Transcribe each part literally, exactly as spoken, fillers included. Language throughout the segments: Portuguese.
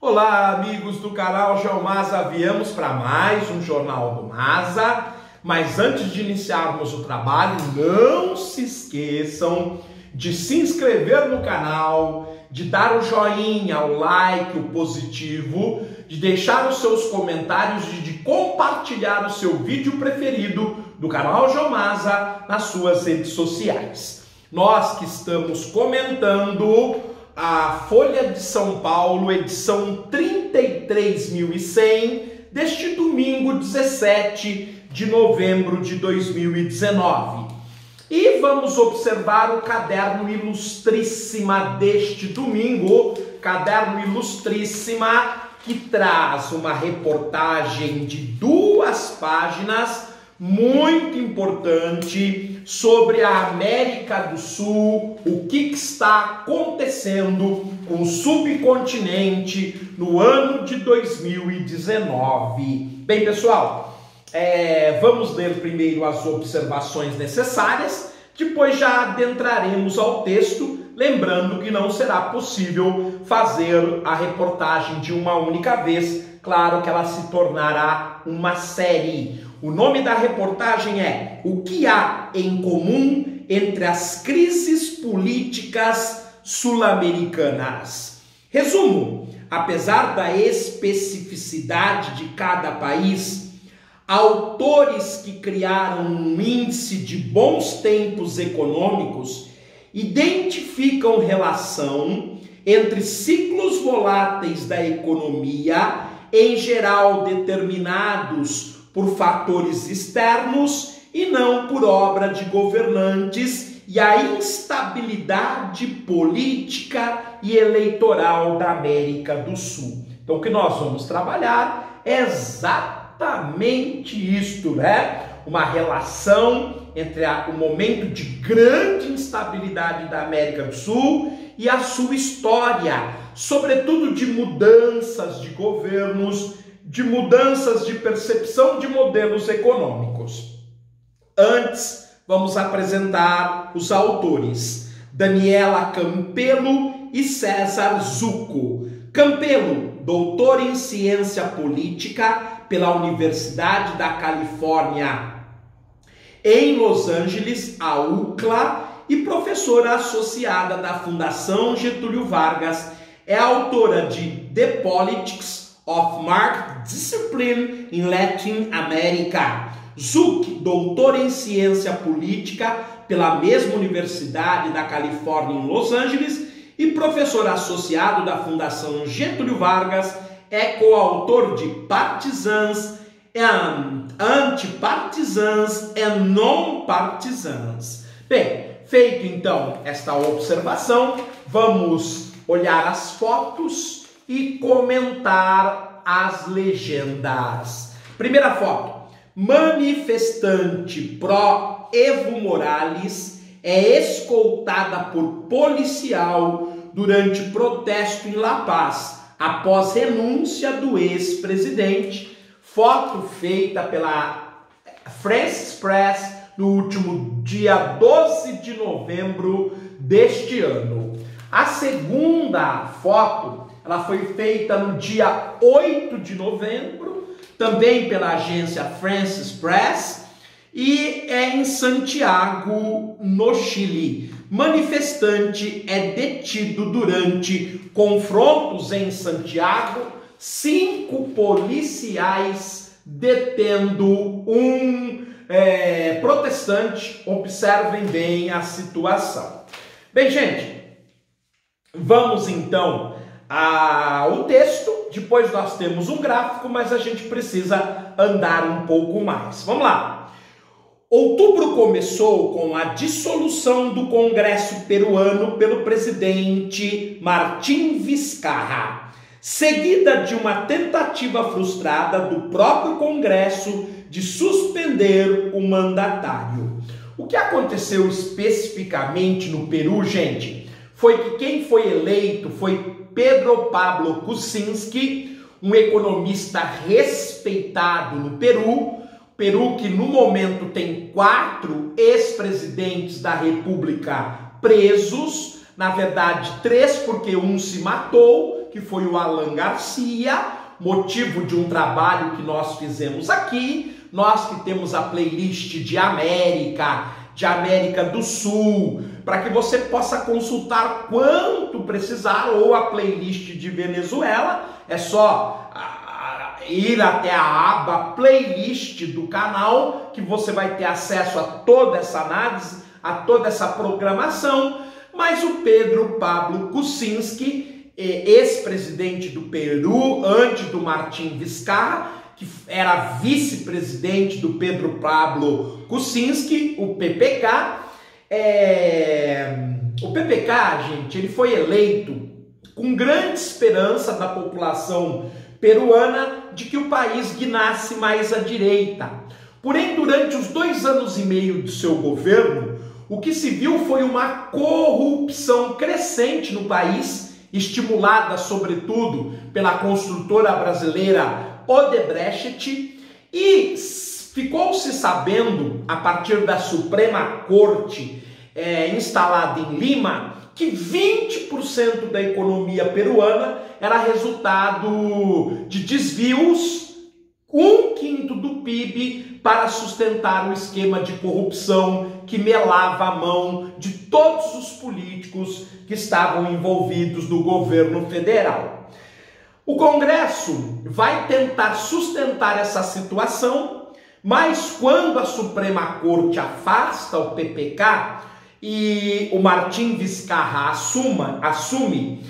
Olá, amigos do canal Geomasa, viemos para mais um Jornal do Masa, mas antes de iniciarmos o trabalho, não se esqueçam de se inscrever no canal, de dar o joinha, o like, o positivo, de deixar os seus comentários e de compartilhar o seu vídeo preferido do canal Geomasa nas suas redes sociais. Nós que estamos comentando a Folha de São Paulo, edição trinta e três mil e cem, deste domingo dezessete de novembro de dois mil e dezenove. E vamos observar o caderno Ilustríssima deste domingo, caderno Ilustríssima, que traz uma reportagem de duas páginas muito importante sobre a América do Sul, o que está acontecendo com o subcontinente no ano de dois mil e dezenove. Bem, pessoal, é, vamos ler primeiro as observações necessárias, depois já adentraremos ao texto, lembrando que não será possível fazer a reportagem de uma única vez, claro que ela se tornará uma série. O nome da reportagem é O que há em comum entre as crises políticas sul-americanas. Resumo: apesar da especificidade de cada país, autores que criaram um índice de bons tempos econômicos identificam relação entre ciclos voláteis da economia, em geral determinados por fatores externos e não por obra de governantes, e a instabilidade política e eleitoral da América do Sul. Então, o que nós vamos trabalhar é exatamente isto, né? Uma relação entre a, o momento de grande instabilidade da América do Sul e a sua história, sobretudo de mudanças de governos, de mudanças de percepção de modelos econômicos. Antes, vamos apresentar os autores: Daniela Campelo e César Zucco. Campelo, doutor em ciência política pela Universidade da Califórnia em Los Angeles, a U C L A, e professora associada da Fundação Getúlio Vargas, é autora de The Politics of Market Discipline in Latin America. Zucco, doutor em ciência política pela mesma Universidade da Califórnia em Los Angeles e professor associado da Fundação Getúlio Vargas, é coautor de Partisans and Antipartisans and Non-Partisans. Bem, feito então esta observação, vamos olhar as fotos e comentar as legendas. Primeira foto: manifestante pró-Evo Morales é escoltada por policial durante protesto em La Paz, após renúncia do ex-presidente. Foto feita pela France Press no último dia doze de novembro deste ano. A segunda foto, ela foi feita no dia oito de novembro, também pela agência France Press, e é em Santiago, no Chile. Manifestante é detido durante confrontos em Santiago, cinco policiais detendo um é, protestante. Observem bem a situação. Bem, gente, vamos então ao texto. Depois nós temos um gráfico, mas a gente precisa andar um pouco mais. Vamos lá. Outubro começou com a dissolução do Congresso peruano pelo presidente Martín Vizcarra, seguida de uma tentativa frustrada do próprio Congresso de suspender o mandatário. O que aconteceu especificamente no Peru, gente, foi que quem foi eleito foi Pedro Pablo Kuczynski, um economista respeitado no Peru, Peru que no momento tem quatro ex-presidentes da República presos, na verdade três porque um se matou, que foi o Alan Garcia, motivo de um trabalho que nós fizemos aqui, nós que temos a playlist de América, de América do Sul, para que você possa consultar quanto precisar, ou a playlist de Venezuela, é só ir até a aba playlist do canal, que você vai ter acesso a toda essa análise, a toda essa programação. Mas o Pedro Pablo Kuczynski, ex-presidente do Peru, antes do Martín Vizcarra, que era vice-presidente do Pedro Pablo Kuczynski, o P P K, é... o P P K, gente, ele foi eleito com grande esperança da população peruana de que o país guinasse mais à direita. Porém, durante os dois anos e meio do seu governo, o que se viu foi uma corrupção crescente no país, estimulada sobretudo pela construtora brasileira Odebrecht, e ficou-se sabendo, a partir da Suprema Corte é, instalada em Lima, que vinte por cento da economia peruana era resultado de desvios, um quinto do P I B, para sustentar o esquema de corrupção que melava a mão de todos os políticos que estavam envolvidos no governo federal. O Congresso vai tentar sustentar essa situação, mas quando a Suprema Corte afasta o P P K e o Martín Vizcarra assuma, assume,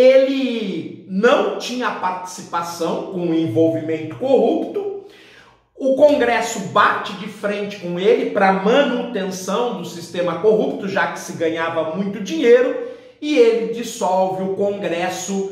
ele não tinha participação com o envolvimento corrupto. O Congresso bate de frente com ele para manutenção do sistema corrupto, já que se ganhava muito dinheiro, e ele dissolve o Congresso,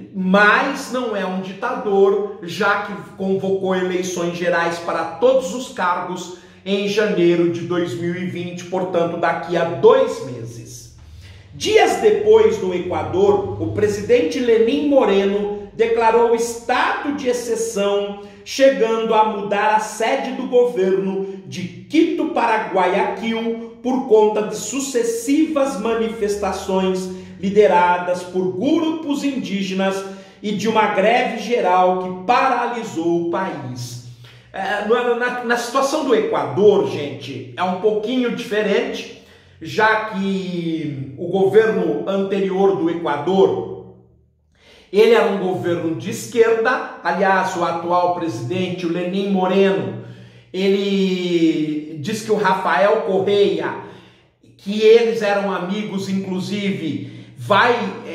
mas não é um ditador, já que convocou eleições gerais para todos os cargos em janeiro de dois mil e vinte, portanto daqui a dois meses. Dias depois, no Equador, o presidente Lenín Moreno declarou estado de exceção, chegando a mudar a sede do governo de Quito para Guayaquil por conta de sucessivas manifestações lideradas por grupos indígenas e de uma greve geral que paralisou o país. É, na, na situação do Equador, gente, é um pouquinho diferente, já que o governo anterior do Equador, ele era um governo de esquerda. Aliás, o atual presidente, o Lenín Moreno, ele diz que o Rafael Correa, que eles eram amigos, inclusive, vai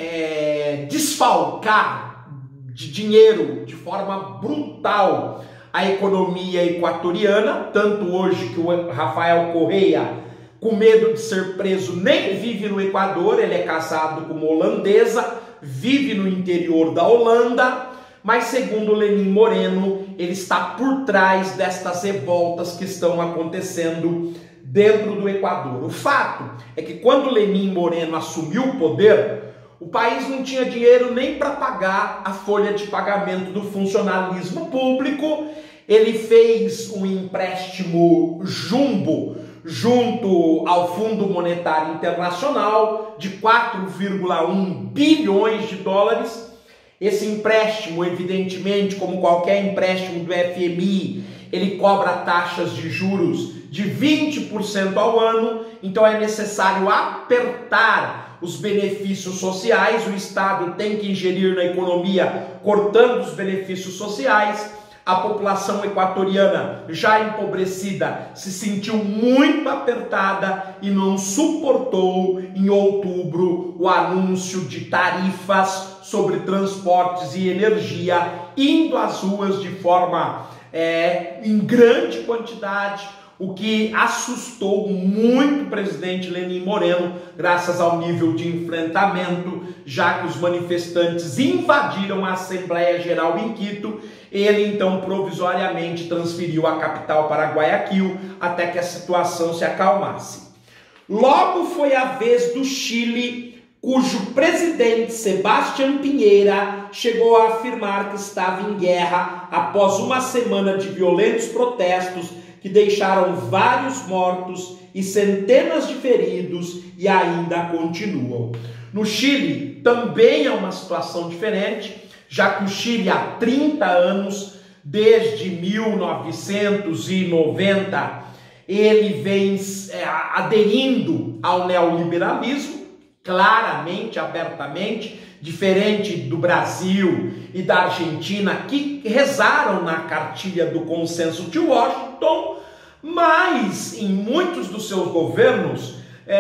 é, desfalcar de dinheiro de forma brutal a economia equatoriana, tanto hoje que o Rafael Correa, com medo de ser preso, nem vive no Equador. Ele é casado com uma holandesa, vive no interior da Holanda, mas segundo Lenín Moreno, ele está por trás destas revoltas que estão acontecendo dentro do Equador. O fato é que quando Lenín Moreno assumiu o poder, o país não tinha dinheiro nem para pagar a folha de pagamento do funcionalismo público. Ele fez um empréstimo jumbo junto ao Fundo Monetário Internacional de quatro vírgula um bilhões de dólares. Esse empréstimo, evidentemente, como qualquer empréstimo do F M I, ele cobra taxas de juros de vinte por cento ao ano, então é necessário apertar os benefícios sociais. O Estado tem que ingerir na economia, cortando os benefícios sociais. A população equatoriana, já empobrecida, se sentiu muito apertada e não suportou, em outubro, o anúncio de tarifas sobre transportes e energia, indo às ruas de forma é, em grande quantidade, o que assustou muito o presidente Lenín Moreno, graças ao nível de enfrentamento, já que os manifestantes invadiram a Assembleia Geral em Quito. Ele então provisoriamente transferiu a capital para Guayaquil até que a situação se acalmasse. Logo foi a vez do Chile, cujo presidente Sebastián Piñera chegou a afirmar que estava em guerra após uma semana de violentos protestos que deixaram vários mortos e centenas de feridos e ainda continuam. No Chile, Chile também é uma situação diferente, já que o Chile há trinta anos, desde mil novecentos e noventa, ele vem é, aderindo ao neoliberalismo, claramente, abertamente, diferente do Brasil e da Argentina, que rezaram na cartilha do consenso de Washington, mas em muitos dos seus governos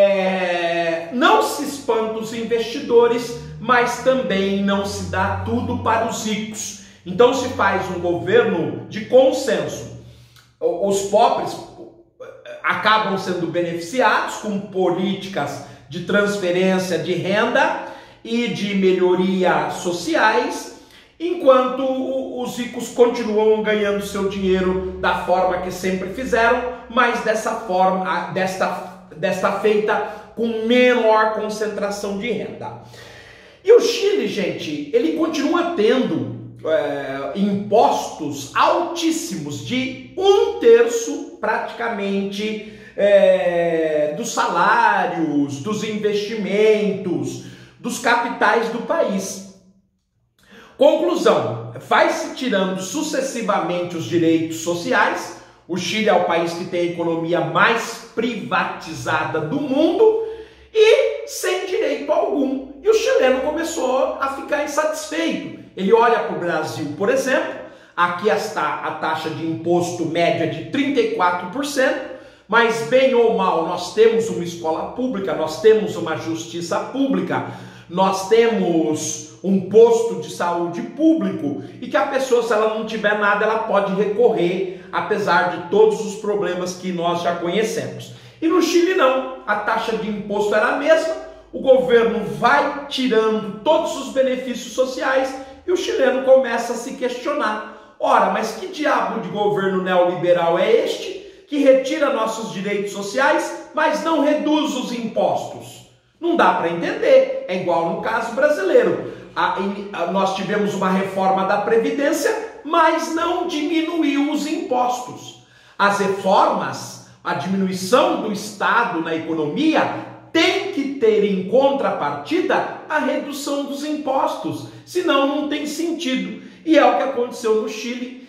é, não se espanta os investidores, mas também não se dá tudo para os ricos. Então se faz um governo de consenso. Os pobres acabam sendo beneficiados com políticas de transferência de renda e de melhoria sociais, enquanto os ricos continuam ganhando seu dinheiro da forma que sempre fizeram, mas dessa forma, desta, desta feita com menor concentração de renda. E o Chile, gente, ele continua tendo é, impostos altíssimos de um terço praticamente é, dos salários, dos investimentos, dos capitais do país. Conclusão, vai-se tirando sucessivamente os direitos sociais. O Chile é o país que tem a economia mais privatizada do mundo e sem direito algum. E o chileno começou a ficar insatisfeito. Ele olha para o Brasil, por exemplo, aqui está a taxa de imposto média de trinta e quatro por cento, mas bem ou mal, nós temos uma escola pública, nós temos uma justiça pública, nós temos um posto de saúde público e que a pessoa, se ela não tiver nada, ela pode recorrer, apesar de todos os problemas que nós já conhecemos. E no Chile não, a taxa de imposto era a mesma, o governo vai tirando todos os benefícios sociais e o chileno começa a se questionar. Ora, mas que diabo de governo neoliberal é este que retira nossos direitos sociais, mas não reduz os impostos? Não dá para entender, é igual no caso brasileiro. A, a, nós tivemos uma reforma da Previdência, mas não diminuiu os impostos. As reformas, a diminuição do Estado na economia, tem que ter em contrapartida a redução dos impostos, senão não tem sentido. E é o que aconteceu no Chile.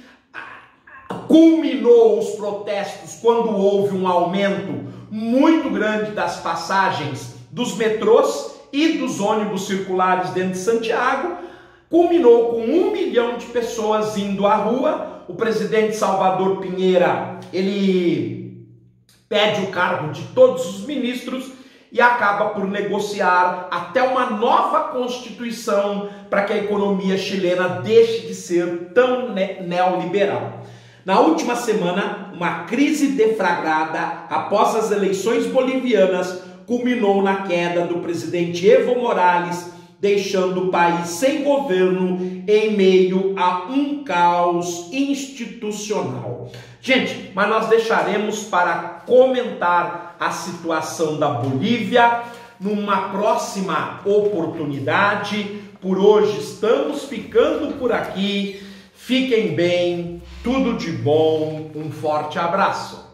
Culminou os protestos quando houve um aumento muito grande das passagens dos metrôs e dos ônibus circulares dentro de Santiago. Culminou com um milhão de pessoas indo à rua. O presidente Salvador Pinheira, ele pede o cargo de todos os ministros e acaba por negociar até uma nova constituição para que a economia chilena deixe de ser tão neoliberal. Na última semana, uma crise deflagrada após as eleições bolivianas culminou na queda do presidente Evo Morales, deixando o país sem governo em meio a um caos institucional. Gente, mas nós deixaremos para comentar a situação da Bolívia numa próxima oportunidade. Por hoje estamos ficando por aqui. Fiquem bem, tudo de bom, um forte abraço.